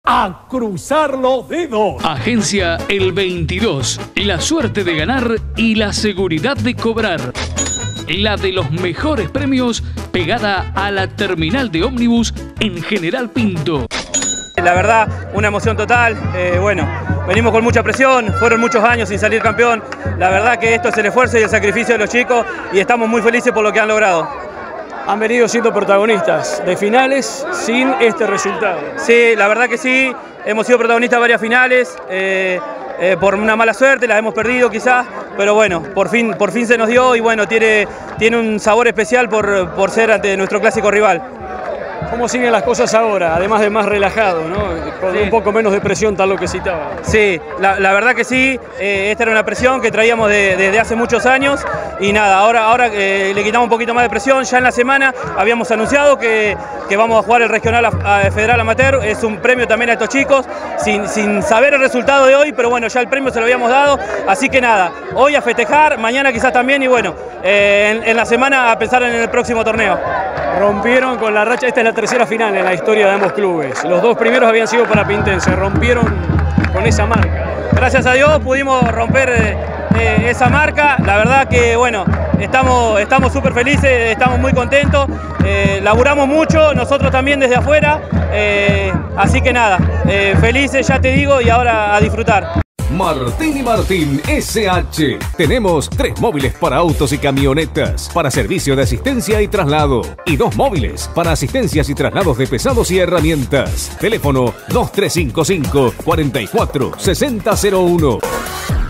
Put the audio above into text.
A cruzar los dedos. Agencia El 22. La suerte de ganar y la seguridad de cobrar. La de los mejores premios pegada a la terminal de ómnibus en General Pinto. La verdad, una emoción total. Bueno, venimos con mucha presión, fueron muchos años sin salir campeón. La verdad que esto es el esfuerzo y el sacrificio de los chicos y estamos muy felices por lo que han logrado. Han venido siendo protagonistas de finales sin este resultado. Sí, la verdad que sí, hemos sido protagonistas de varias finales, por una mala suerte, las hemos perdido quizás, pero bueno, por fin se nos dio y bueno, tiene un sabor especial por ser ante nuestro clásico rival. ¿Cómo siguen las cosas ahora? Además de más relajado, ¿no? Con un poco menos de presión, tal lo que citaba. Sí, la verdad que sí. Esta era una presión que traíamos desde hace muchos años y nada, ahora le quitamos un poquito más de presión. Ya en la semana habíamos anunciado que vamos a jugar el regional federal amateur. Es un premio también a estos chicos, sin saber el resultado de hoy, pero bueno, ya el premio se lo habíamos dado. Así que nada, hoy a festejar, mañana quizás también y bueno, en la semana a pensar en el próximo torneo. Rompieron con la racha, esta es la tercera final en la historia de ambos clubes. Los dos primeros habían sido para Pintense, rompieron con esa marca. Gracias a Dios pudimos romper esa marca. La verdad que bueno, estamos súper felices, estamos muy contentos, laburamos mucho, nosotros también desde afuera, así que nada, felices ya te digo y ahora a disfrutar. Martín y Martín SH. Tenemos 3 móviles para autos y camionetas, para servicio de asistencia y traslado, y 2 móviles para asistencias y traslados de pesados y herramientas. Teléfono 2355 44 6001.